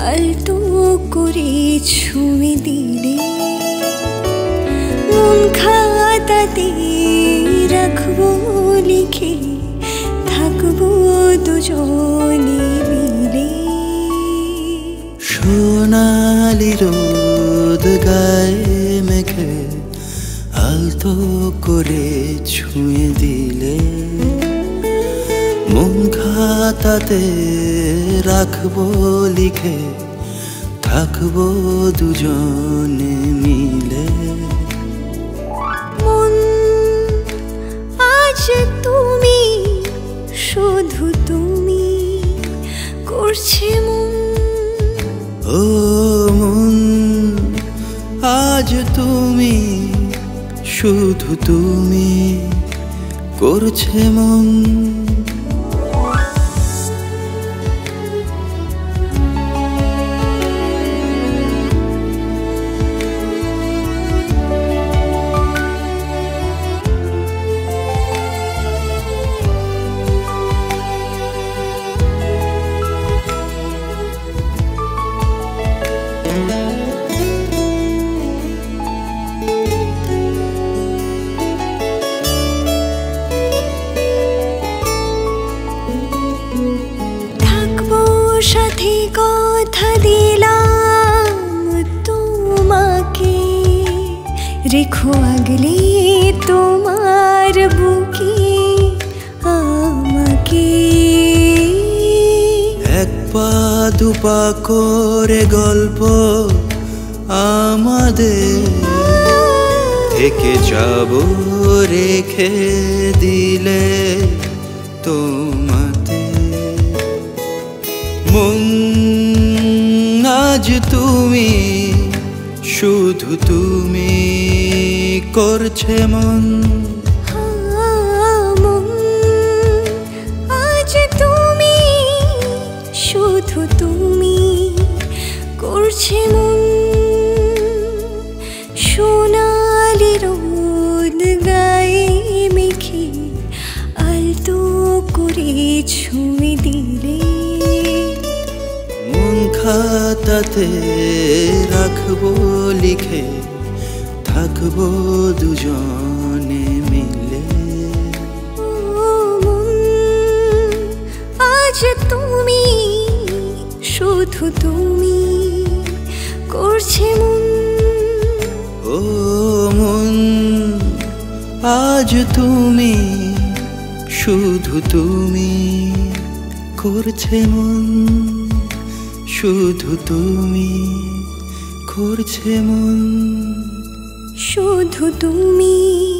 আলতো করে ছুঁয়ে দিলে মন খাতাতে রাখবো লিখে, থাকবো দুজনে মিলে। সোনালি রোদ গায়ে মেখে আলতো করে ছুঁয়ে দিলে মন খাতাতে রাখবো লিখে, থাকবো দুজনে মিলে। মন আজ তুমি, শুধু তুমি করছে মন। ও মন আজ তুমি, শুধু তুমি করছে মন। সাথে কথা দিলাম তোমাকে, রেখো আগলে তোমার বুকে আমাকে। এক পা দুপা করে গল্প আমাদের, থেকে যাব রেখে দিলে তোমাতে। মন আজ তুমি, শুধু তুমি করছে মন। মন আজ তুমি, শুধু তুমি করছে মন। সোনালি রোদ গায়ে মেখে আলতো করে ছুঁয়ে দিলে মন খাতাতে রাখবো লিখে, থাকবো দুজনে মিলে। মন আজ তুমি, শুধু তুমি করছে মন। ও মন আজ তুমি, শুধু তুমি করছে মন। শুধু তুমি করছে মন। শুধু তুমি।